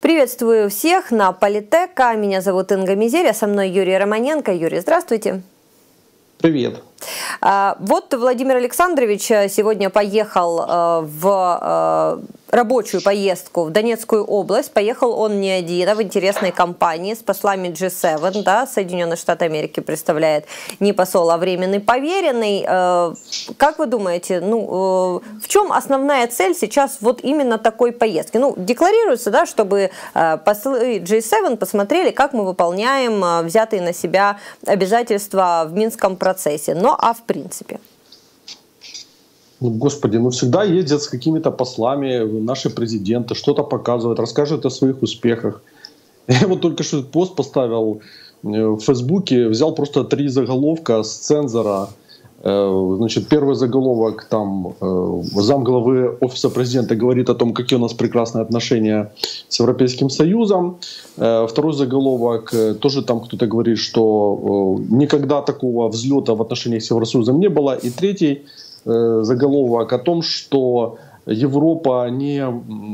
Приветствую всех на Политека. Меня зовут Инга Мизерия, со мной Юрий Романенко. Юрий, здравствуйте. Привет. Вот Владимир Александрович сегодня поехал в рабочую поездку в Донецкую область. Поехал он не один, а в интересной компании с послами G7, да, Соединенных Штатов Америки представляет не посол, а временный поверенный. Как вы думаете, в чем основная цель сейчас вот именно такой поездки? Декларируется, да, чтобы послы G7 посмотрели, как мы выполняем взятые на себя обязательства в Минском процессе. А в принципе? Господи, всегда ездят с какими-то послами наши президенты, что-то показывают, рассказывают о своих успехах. Я вот только что пост поставил в Фейсбуке, взял просто 3 заголовка с цензора. Значит, первый заголовок, там замглавы Офиса президента говорит о том, какие у нас прекрасные отношения с Европейским Союзом. Второй заголовок, тоже там кто-то говорит, что никогда такого взлета в отношениях с Евросоюзом не было. И третий заголовок о том, что Европа не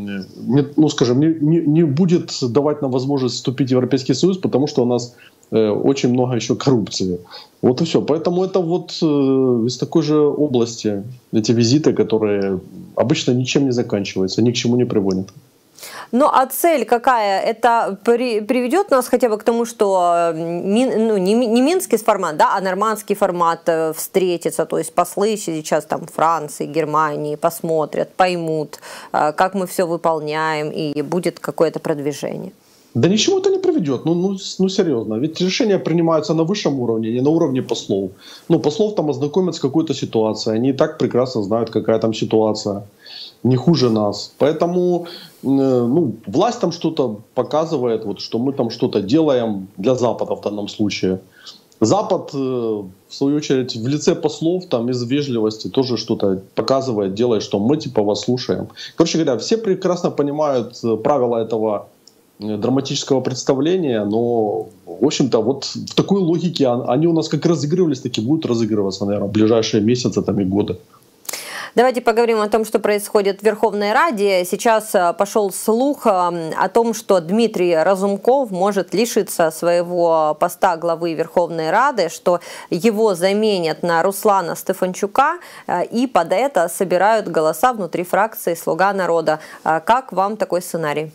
будет давать нам возможность вступить в Европейский Союз, потому что у нас очень много еще коррупции. Вот и все. Поэтому это вот из такой же области эти визиты, которые обычно ничем не заканчиваются, ни к чему не приводят. А цель какая? Это приведет нас хотя бы к тому, что не минский формат, да, а нормандский формат встретится, то есть послы сейчас там Франции, Германии посмотрят, поймут, как мы все выполняем, и будет какое-то продвижение. Да ничего это не приведет, серьезно. Ведь решения принимаются на высшем уровне, не на уровне послов. Послов там ознакомят с какой-то ситуацией, они и так прекрасно знают, какая там ситуация, не хуже нас. Поэтому власть там что-то показывает, вот, что мы там что-то делаем для Запада в данном случае. Запад, в свою очередь, в лице послов там из вежливости тоже что-то показывает, делает, что мы типа вас слушаем. Короче говоря, все прекрасно понимают правила этого драматического представления, но, в общем-то, вот в такой логике они у нас как разыгрывались, так и будут разыгрываться, наверное, в ближайшие месяцы там, и годы. Давайте поговорим о том, что происходит в Верховной Раде. Сейчас пошел слух о том, что Дмитрий Разумков может лишиться своего поста главы Верховной Рады, что его заменят на Руслана Стефанчука, и под это собирают голоса внутри фракции «Слуга народа». Как вам такой сценарий?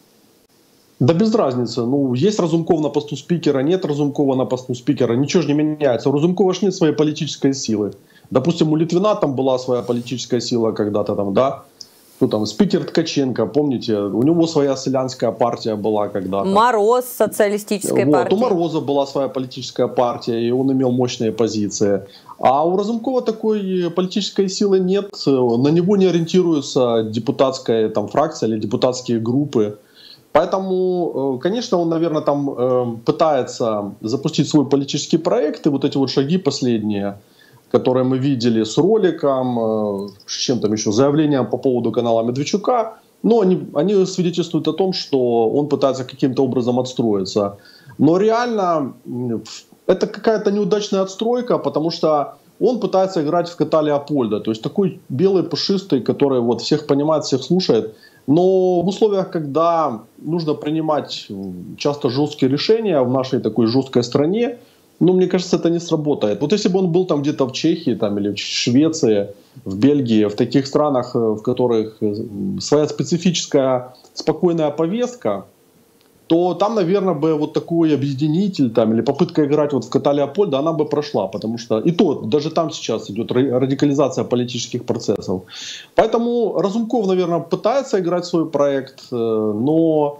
Да без разницы. Есть Разумков на посту спикера, нет Разумкова на посту спикера. Ничего же не меняется. У Разумкова же нет своей политической силы. Допустим, у Литвина там была своя политическая сила когда-то там, да? Спикер Ткаченко, помните, у него своя селянская партия была когда-то. Мороз социалистической партии. У Мороза была своя политическая партия, и он имел мощные позиции. А у Разумкова такой политической силы нет. На него не ориентируется депутатская там фракция или депутатские группы. Поэтому, конечно, он, наверное, там пытается запустить свой политический проект, и вот эти вот шаги последние, которые мы видели с роликом, с чем там еще, заявлением по поводу канала Медведчука, но они свидетельствуют о том, что он пытается каким-то образом отстроиться. Но реально это какая-то неудачная отстройка, потому что он пытается играть в кота Леопольда, то есть такой белый, пушистый, который вот всех понимает, всех слушает. Но в условиях, когда нужно принимать часто жесткие решения в нашей такой жесткой стране, мне кажется, это не сработает. Вот если бы он был там где-то в Чехии там, или в Швеции, в Бельгии, в таких странах, в которых своя специфическая спокойная повестка, то там, наверное, бы вот такой объединитель там, или попытка играть вот в кота Леопольда, она бы прошла, потому что и то, даже там сейчас идет радикализация политических процессов. Поэтому Разумков, наверное, пытается играть свой проект, но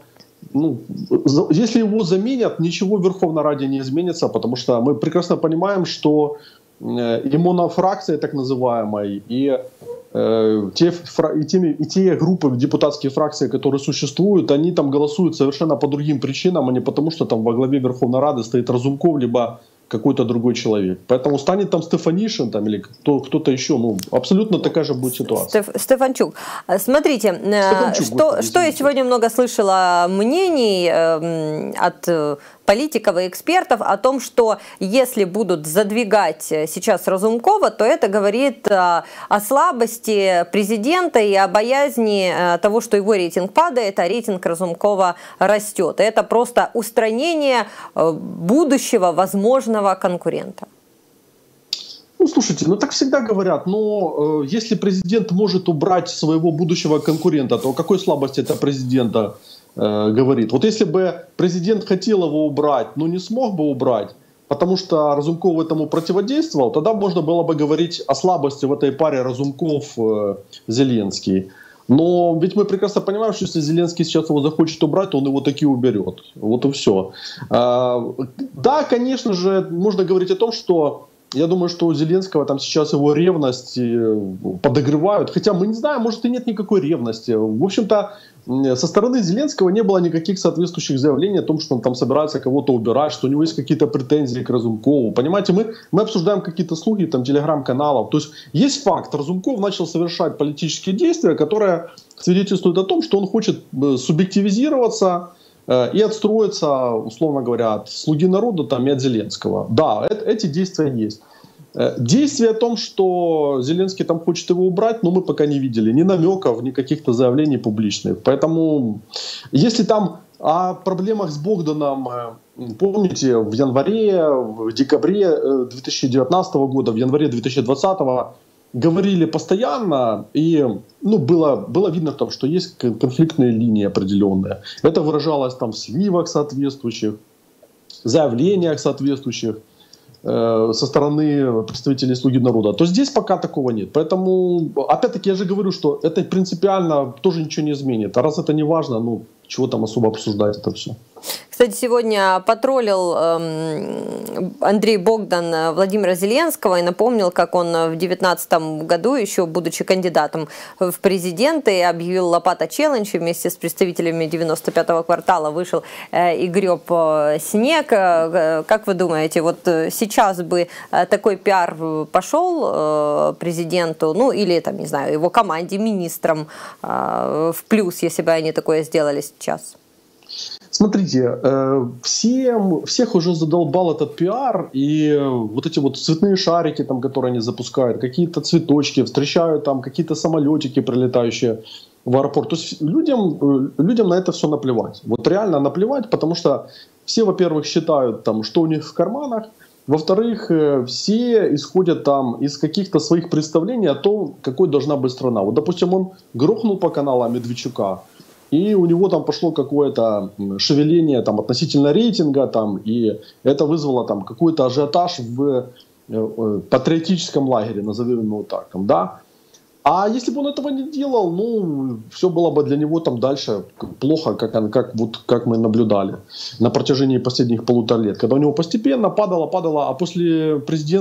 если его заменят, ничего в Верховной Раде не изменится, потому что мы прекрасно понимаем, что и монофракция так называемая, и те группы, депутатские фракции, которые существуют, они там голосуют совершенно по другим причинам, а не потому, что там во главе Верховной Рады стоит Разумков, либо какой-то другой человек. Поэтому станет там Стефанишин там, или кто-то еще, ну, абсолютно такая же будет ситуация. Стефанчук. Смотрите, что я сегодня много слышала мнений от политиков и экспертов о том, что если будут задвигать сейчас Разумкова, то это говорит о слабости президента и о боязни того, что его рейтинг падает, а рейтинг Разумкова растет. Это просто устранение будущего возможного конкурента. Ну, слушайте, ну так всегда говорят, но если президент может убрать своего будущего конкурента, то о какой слабости это президента говорит? Вот если бы президент хотел его убрать, но не смог бы убрать, потому что Разумков этому противодействовал, тогда можно было бы говорить о слабости в этой паре Разумков-Зеленский. Но ведь мы прекрасно понимаем, что если Зеленский сейчас его захочет убрать, то он его таки уберет. Вот и все. Да, конечно же, можно говорить о том, что я думаю, что у Зеленского там сейчас его ревность подогревают. Хотя мы не знаем, может и нет никакой ревности. В общем-то, со стороны Зеленского не было никаких соответствующих заявлений о том, что он там собирается кого-то убирать, что у него есть какие-то претензии к Разумкову. Понимаете, мы обсуждаем какие-то слухи там телеграм-каналов. То есть факт, Разумков начал совершать политические действия, которые свидетельствуют о том, что он хочет субъективизироваться и отстроиться, условно говоря, от «Слуги народа» там, и от Зеленского. Да, эти действия есть. Действия о том, что Зеленский там хочет его убрать, но мы пока не видели ни намеков, ни каких-то заявлений публичных. Поэтому, если там о проблемах с Богданом, помните, в январе, в декабре 2019 года, в январе 2020 говорили постоянно, и ну, было видно, там, что есть конфликтные линии определенные. Это выражалось там в сливах соответствующих, заявлениях соответствующих со стороны представителей «Слуги народа», то здесь пока такого нет. Поэтому, опять-таки, я же говорю, что это принципиально тоже ничего не изменит. А раз это не важно, ну, чего там особо обсуждать это все. Кстати, сегодня потроллил Андрей Богдан Владимира Зеленского и напомнил, как он в 2019 году, еще будучи кандидатом в президенты, объявил «Лопата челлендж» и вместе с представителями 95-го квартала вышел и греб снег. Как вы думаете, вот сейчас бы такой пиар пошел президенту, ну или, там, не знаю, его команде, министрам в плюс, если бы они такое сделали сейчас? Смотрите, всех уже задолбал этот пиар, и вот эти вот цветные шарики, там, которые они запускают, какие-то цветочки, встречают там какие-то самолетики, прилетающие в аэропорт. То есть людям на это все наплевать. Вот реально наплевать, потому что все, во-первых, считают, там, что у них в карманах, во-вторых, все исходят там из каких-то своих представлений о том, какой должна быть страна. Вот, допустим, он грохнул по каналам Медведчука, и у него там пошло какое-то шевеление там, относительно рейтинга, там, и это вызвало там, какой-то ажиотаж в патриотическом лагере, назовем его так. Там, да? А если бы он этого не делал, ну, все было бы для него там дальше плохо, как мы наблюдали на протяжении последних 1,5 лет. Когда у него постепенно падало, а после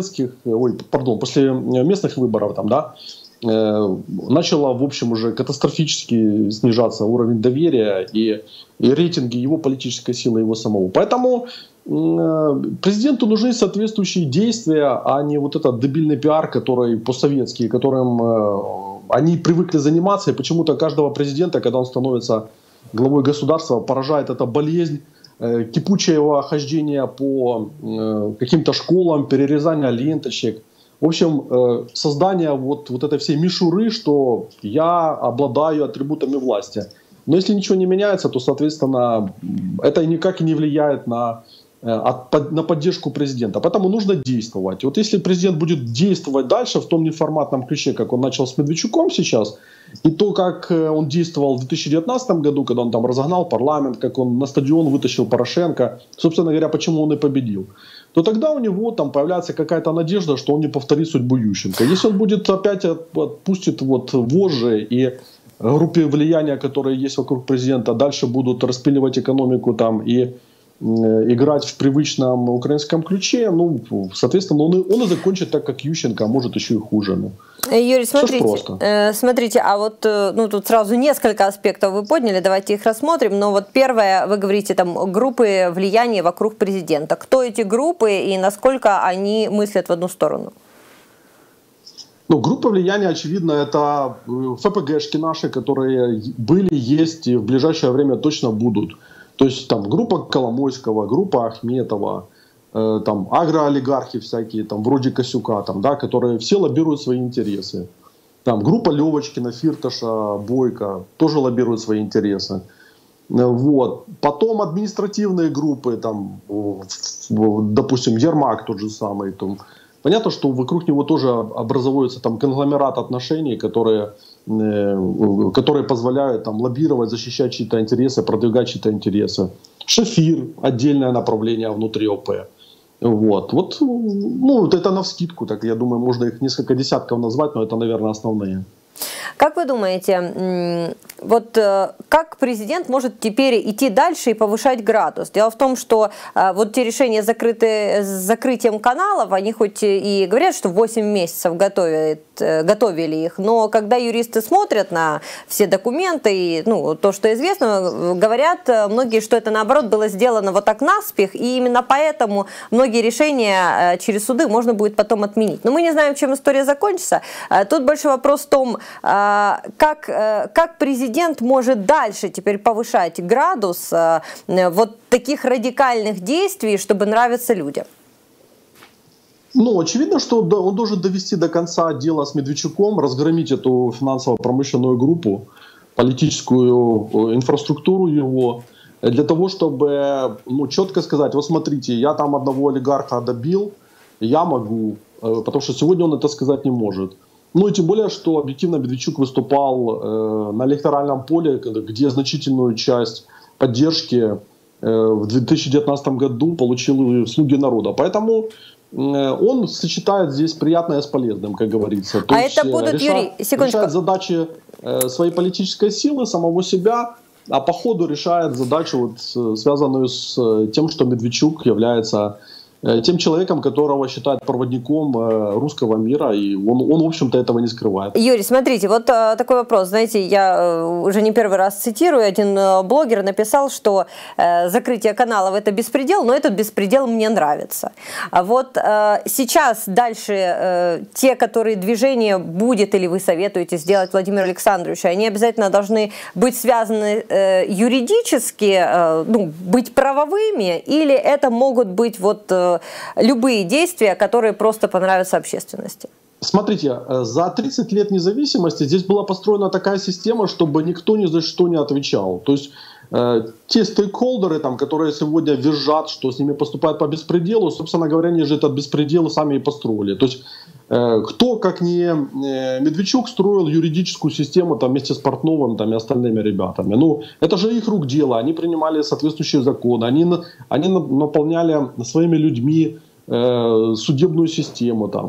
после местных выборов, там, да, начало, в общем, уже катастрофически снижаться уровень доверия и рейтинги его политической силы, его самого. Поэтому президенту нужны соответствующие действия, а не вот этот дебильный пиар, который по-советски, которым они привыкли заниматься. И почему-то каждого президента, когда он становится главой государства, поражает эта болезнь, кипучее хождение по каким-то школам, перерезание ленточек. В общем, создание вот этой всей мишуры, что я обладаю атрибутами власти. Но если ничего не меняется, то, соответственно, это никак и не влияет на поддержку президента. Поэтому нужно действовать. Вот если президент будет действовать дальше в том неформатном ключе, как он начал с Медведчуком сейчас, и то, как он действовал в 2019 году, когда он там разогнал парламент, как он на стадион вытащил Порошенко, собственно говоря, почему он и победил, то тогда у него там появляется какая-то надежда, что он не повторит судьбу Ющенко. Если он будет опять отпустит вот вожжи и группе влияния, которые есть вокруг президента, дальше будут распиливать экономику там и играть в привычном украинском ключе, ну, соответственно, он и закончит так, как Ющенко, а может еще и хуже. Ну. Юрий, смотрите, а вот ну, тут сразу несколько аспектов вы подняли, давайте их рассмотрим. Но вот первое, вы говорите, там, группы влияния вокруг президента. Кто эти группы и насколько они мыслят в одну сторону? Ну, группа влияния, очевидно, это ФПГшки наши, которые были, есть и в ближайшее время точно будут. То есть там группа Коломойского, группа Ахметова, там агроолигархи всякие, там вроде Косюка, там, да, которые все лоббируют свои интересы. Там группа Левочкина, Фирташа, Бойко тоже лоббируют свои интересы. Вот. Потом административные группы, там, допустим, Ермак тот же самый. Там. Понятно, что вокруг него тоже образуется там конгломерат отношений, которые позволяют там лоббировать, защищать чьи-то интересы, продвигать чьи-то интересы. Шефир – отдельное направление внутри ОП. Вот, ну, это навскидку, так я думаю, можно их несколько десятков назвать, но это, наверное, основные. Как вы думаете, вот как президент может теперь идти дальше и повышать градус? Дело в том, что вот те решения с закрытием каналов, они хоть и говорят, что 8 месяцев готовили их, но когда юристы смотрят на все документы и ну, то, что известно, говорят многие, что это наоборот было сделано вот так наспех, и именно поэтому многие решения через суды можно будет потом отменить. Но мы не знаем, чем история закончится. Тут большой вопрос в том, как президент может дальше теперь повышать градус вот таких радикальных действий, чтобы нравиться людям? Ну, очевидно, что он должен довести до конца дело с Медведчуком, разгромить эту финансово-промышленную группу, политическую инфраструктуру его, для того, чтобы ну, четко сказать, вот смотрите, я там одного олигарха добил, я могу, потому что сегодня он это сказать не может. Ну и тем более, что объективно Медведчук выступал на электоральном поле, где значительную часть поддержки в 2019 году получил «Слуги народа». Поэтому он сочетает здесь приятное с полезным, как говорится. То есть это будут, Юрий, секундочку. Решает задачи своей политической силы, самого себя, а по ходу решает задачу, вот, связанную с тем, что Медведчук является тем человеком, которого считают проводником русского мира, и он в общем-то, этого не скрывает. Юрий, смотрите, вот такой вопрос. Знаете, я уже не первый раз цитирую, один блогер написал, что закрытие каналов – это беспредел, но этот беспредел мне нравится. А вот сейчас дальше те, которые движение будет или вы советуете сделать Владимиру Александровичу, они обязательно должны быть связаны юридически, ну, быть правовыми, или это могут быть вот любые действия, которые просто понравятся общественности? Смотрите, за 30 лет независимости здесь была построена такая система, чтобы никто ни за что не отвечал. То есть те стейкхолдеры, там, которые сегодня визжат, что с ними поступают по беспределу, собственно говоря, они же этот беспредел сами и построили. То есть кто, как не Медведчук, строил юридическую систему там, вместе с Портновым там, и остальными ребятами. Ну, это же их рук дело. Они принимали соответствующие законы, они наполняли своими людьми судебную систему там.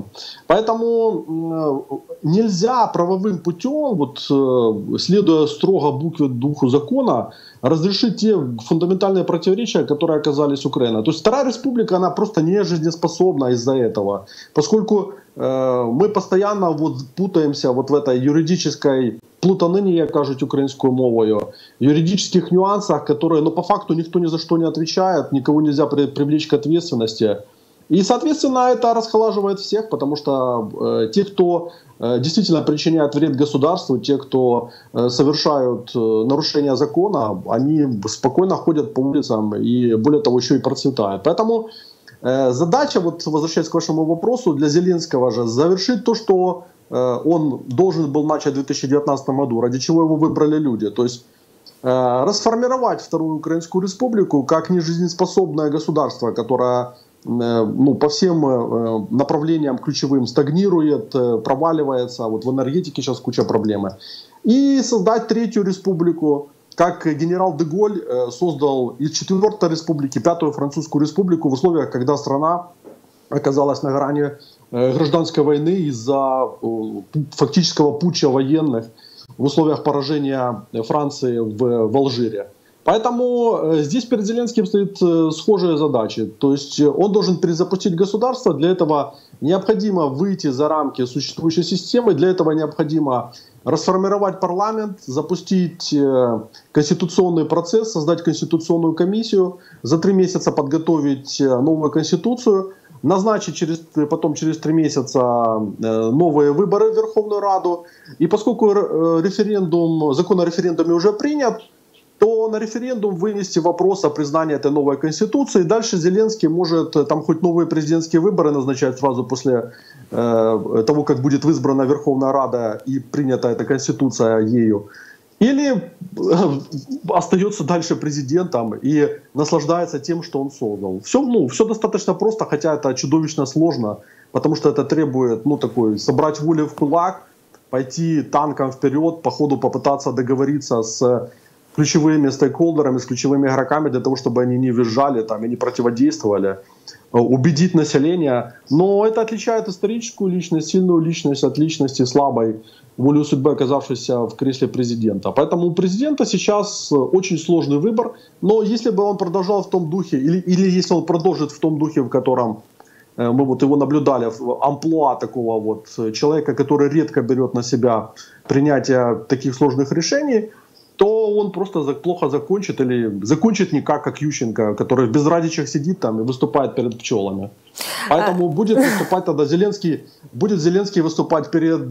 Поэтому нельзя правовым путем, вот, следуя строго букве духу закона, разрешить те фундаментальные противоречия, которые оказались Украиной. То есть Вторая Республика, она просто не жизнеспособна из-за этого, поскольку мы постоянно вот путаемся вот в этой юридической плутанині, як кажуть українською мовою, юридических нюансах, которые, ну, по факту никто ни за что не отвечает, никого нельзя привлечь к ответственности. И, соответственно, это расхолаживает всех, потому что те, кто действительно причиняет вред государству, те, кто совершают нарушения закона, они спокойно ходят по улицам и, более того, еще и процветают. Поэтому задача, вот возвращаясь к вашему вопросу, для Зеленского же завершить то, что он должен был начать в 2019 году, ради чего его выбрали люди. То есть расформировать Вторую Украинскую Республику как нежизнеспособное государство, которое ну, по всем направлениям ключевым стагнирует, проваливается. Вот в энергетике сейчас куча проблем. И создать Третью Республику, как генерал де Голь создал из Четвертой Республики Пятую Французскую Республику в условиях, когда страна оказалась на грани гражданской войны из-за фактического путча военных в условиях поражения Франции в Алжире. Поэтому здесь перед Зеленским стоит схожие задачи. То есть он должен перезапустить государство. Для этого необходимо выйти за рамки существующей системы. Для этого необходимо расформировать парламент, запустить конституционный процесс, создать конституционную комиссию, за 3 месяца подготовить новую конституцию, назначить потом через 3 месяца новые выборы в Верховную Раду. И поскольку закон о референдуме уже принят, то на референдум вынести вопрос о признании этой новой конституции. Дальше Зеленский может там хоть новые президентские выборы назначать сразу после того, как будет избрана Верховная Рада и принята эта конституция ею. Или остается дальше президентом и наслаждается тем, что он создал. Все достаточно просто, хотя это чудовищно сложно, потому что это требует собрать волю в кулак, пойти танком вперед, по ходу попытаться договориться с ключевыми стейкхолдерами, с ключевыми игроками для того, чтобы они не визжали там, и не противодействовали, убедить население. Но это отличает историческую личность, сильную личность от личности слабой, волею судьбы оказавшейся в кресле президента. Поэтому у президента сейчас очень сложный выбор. Но если бы он продолжал в том духе, или если он продолжит в том духе, в котором мы его наблюдали, в амплуа такого человека, который редко берет на себя принятие таких сложных решений, то он просто плохо закончит или закончит не как Ющенко, который в безрадичах сидит там и выступает перед пчелами. Поэтому будет выступать тогда Зеленский выступать перед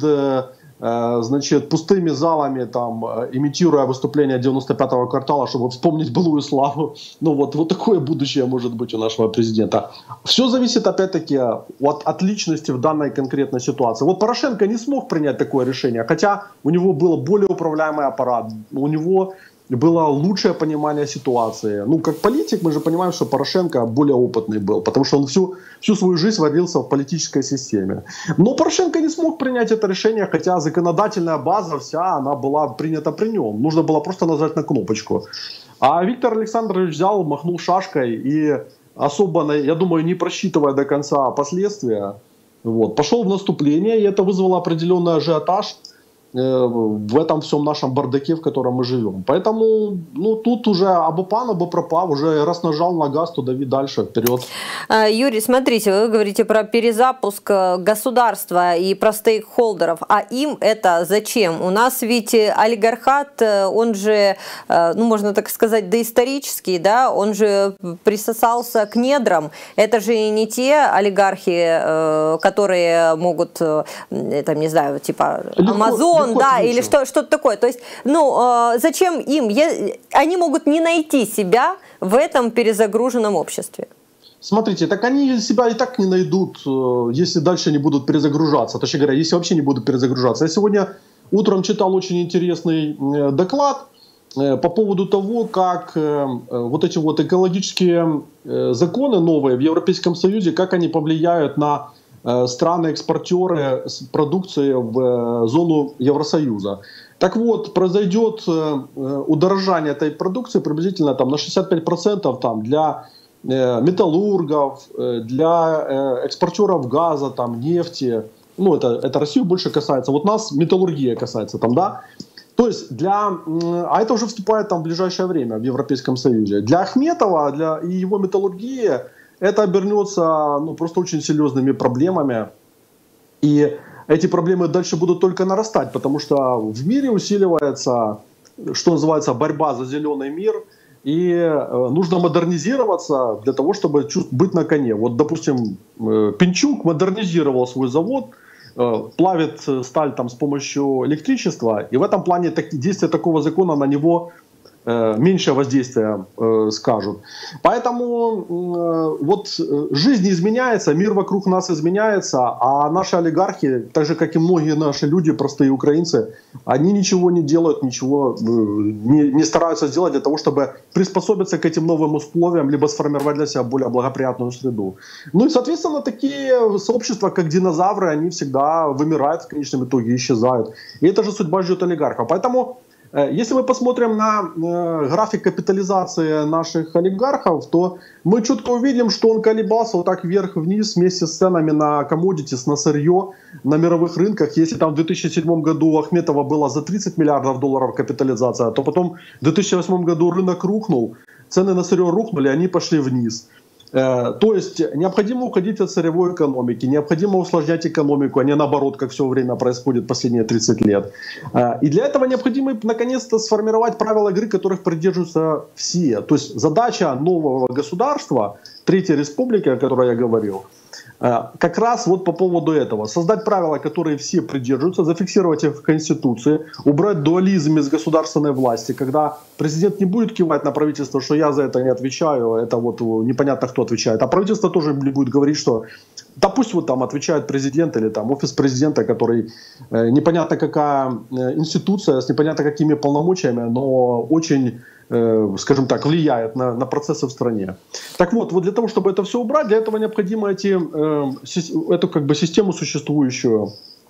пустыми залами, там, имитируя выступление 95-го квартала, чтобы вспомнить былую славу. Вот такое будущее может быть у нашего президента. Все зависит опять-таки от личности в данной конкретной ситуации. Порошенко не смог принять такое решение, хотя у него был более управляемый аппарат, у него было лучшее понимание ситуации. Как политик мы же понимаем, что Порошенко более опытный был, потому что он всю свою жизнь варился в политической системе. Но Порошенко не смог принять это решение, хотя законодательная база вся, она была принята при нем. Нужно было просто нажать на кнопочку. А Виктор Александрович взял, махнул шашкой и особо, я думаю, не просчитывая до конца последствия, пошел в наступление, и это вызвало определенный ажиотаж в этом всем нашем бардаке, в котором мы живем. Поэтому тут уже або пан, або пропав, уже раз нажал на газ, то дави дальше, вперед. Юрий, смотрите, вы говорите про перезапуск государства и про стейкхолдеров, а им это зачем? У нас ведь олигархат, он же, можно так сказать, доисторический, да, он же присосался к недрам. Это же не те олигархи, которые могут, там, не знаю, типа Амазон, да, или что-то такое. То есть, зачем им? Они могут не найти себя в этом перезагруженном обществе. Смотрите, так они себя и так не найдут, если дальше не будут перезагружаться. Точнее говоря, если вообще не будут перезагружаться. Я сегодня утром читал очень интересный доклад по поводу того, как эти экологические законы новые в Европейском Союзе, как они повлияют на страны-экспортеры продукции в зону Евросоюза. Так вот, произойдет удорожание этой продукции приблизительно там, на 65% там, для металлургов, для экспортеров газа, там, нефти. Это Россию больше касается. Нас металлургия касается. Там, да? То есть а это уже вступает там, в ближайшее время в Европейском Союзе. Для Ахметова и его металлургии это обернется просто очень серьезными проблемами. И эти проблемы дальше будут только нарастать, потому что в мире усиливается, что называется, борьба за зеленый мир. И нужно модернизироваться для того, чтобы быть на коне. Допустим, Пинчук модернизировал свой завод, плавит сталь там, с помощью электричества. И в этом плане действие такого закона на него меньшее воздействие скажут. Поэтому жизнь изменяется, мир вокруг нас изменяется, а наши олигархи, так же как и многие наши люди, простые украинцы, они ничего не делают, ничего не стараются сделать для того, чтобы приспособиться к этим новым условиям, либо сформировать для себя более благоприятную среду. И, соответственно, такие сообщества, как динозавры, они всегда вымирают в конечном итоге, исчезают. И это же судьба ждет олигархов. Поэтому Если мы посмотрим на график капитализации наших олигархов, то мы четко увидим, что он колебался вот так вверх-вниз вместе с ценами на commodities, на сырье на мировых рынках. Если там в 2007 году у Ахметова было за 30 миллиардов долларов капитализация, то потом в 2008 году рынок рухнул, цены на сырье рухнули, они пошли вниз. То есть необходимо уходить от сырьевой экономики, необходимо усложнять экономику, а не наоборот, как все время происходит последние 30 лет. И для этого необходимо наконец-то сформировать правила игры, которых придерживаются все. То есть задача нового государства, Третьей Республики, о которой я говорил, как раз вот по поводу этого. Создать правила, которые все придерживаются, зафиксировать их в Конституции, убрать дуализм из государственной власти, когда президент не будет кивать на правительство, что я за это не отвечаю, это вот непонятно кто отвечает. А правительство тоже не будет говорить, что да пусть вот там отвечает президент или там офис президента, который непонятно какая институция, с непонятно какими полномочиями, но очень, скажем так, влияет на процессы в стране. Так вот для того, чтобы это все убрать, для этого необходимо эту как бы систему существующую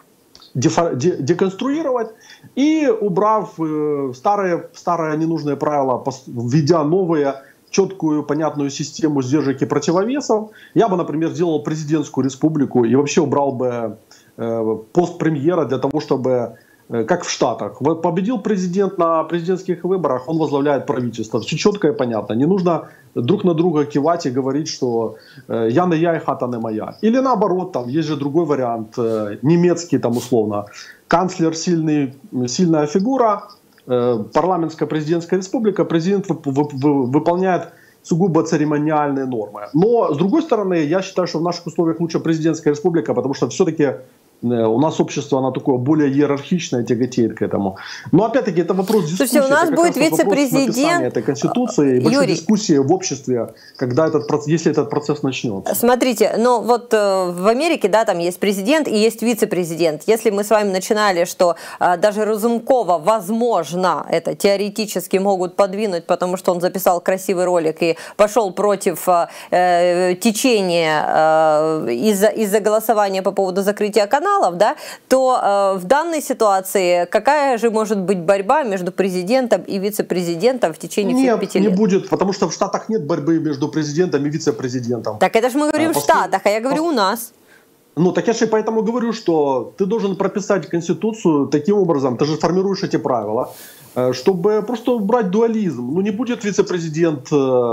деконструировать и, убрав старые ненужные правила, введя новые, четкую, понятную систему сдержек и противовесов, я бы, например, сделал президентскую республику и вообще убрал бы пост премьера для того, чтобы, как в Штатах, победил президент на президентских выборах, он возглавляет правительство. Все четко и понятно. Не нужно друг на друга кивать и говорить, что я не я и хата не моя. Или наоборот, там есть же другой вариант, немецкий там условно. Канцлер сильная фигура, парламентская президентская республика, президент выполняет сугубо церемониальные нормы. Но, с другой стороны, я считаю, что в наших условиях лучше президентская республика, потому что все-таки у нас общество, оно такое более иерархичное, тяготеет к этому. Но опять-таки это вопрос дискуссии. Слушайте, у нас будет вице-президент этой конституции, большой дискуссии в обществе, если этот процесс начнется. Смотрите, но вот в Америке, да, там есть президент и есть вице-президент. Если мы с вами начинали, что даже Разумкова, возможно, это теоретически могут подвинуть, потому что он записал красивый ролик и пошел против течения из-за голосования по поводу закрытия канала, да, то в данной ситуации какая же может быть борьба между президентом и вице-президентом в течение всех 5 лет? Нет, не будет, потому что в Штатах нет борьбы между президентом и вице-президентом. Так это же мы говорим в Штатах, а я говорю у нас. Ну, так я же поэтому говорю, что ты должен прописать Конституцию таким образом, ты же формируешь эти правила, чтобы просто убрать дуализм. Ну, не будет вице-президент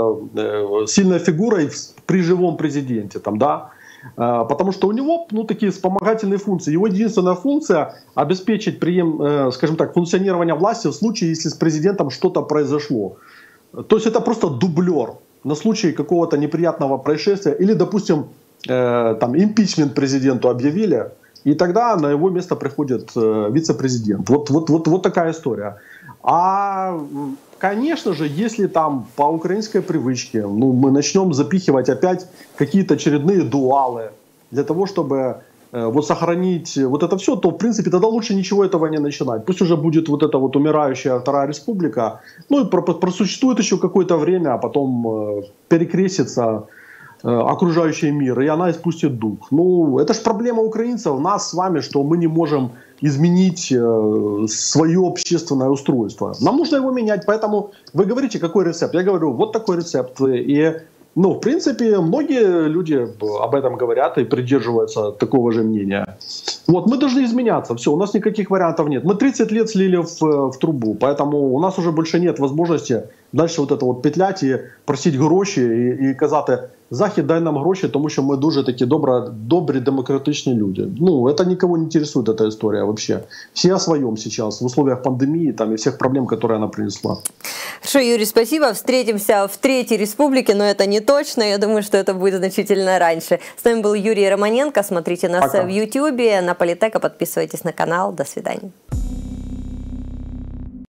сильной фигурой при живом президенте, там, да, потому что у него, ну, такие вспомогательные функции. Его единственная функция — обеспечить, скажем так, функционирование власти в случае, если с президентом что-то произошло. То есть это просто дублер на случай какого-то неприятного происшествия или, допустим, там импичмент президенту объявили, и тогда на его место приходит вице-президент. Вот такая история. А, конечно же, если там по украинской привычке, ну, мы начнем запихивать опять какие-то очередные дуалы для того, чтобы вот сохранить вот это все, то, в принципе, тогда лучше ничего этого не начинать. Пусть уже будет вот эта вот умирающая Вторая Республика, ну и просуществует еще какое-то время, а потом перекрестится окружающий мир, и она испустит дух. Ну, это же проблема украинцев, нас с вами, что мы не можем изменить свое общественное устройство. Нам нужно его менять, поэтому вы говорите, какой рецепт? Я говорю, вот такой рецепт. И, ну, в принципе, многие люди об этом говорят и придерживаются такого же мнения. Вот, мы должны изменяться, все, у нас никаких вариантов нет. Мы 30 лет слили в трубу, поэтому у нас уже больше нет возможности дальше вот это вот петлять и просить гроші і казати, Захід, дай нам гроші, тому що ми дуже такі добрі демократичні люди. Ну, это никого не интересует, эта история вообще. Все о своем сейчас, в условиях пандемии там, и всех проблем, которые она принесла. Хорошо, Юрий, спасибо. Встретимся в Третьей Республике, но это не точно. Я думаю, что это будет значительно раньше. С нами был Юрий Романенко. Смотрите нас в YouTube, на Политека. Подписывайтесь на канал. До свидания.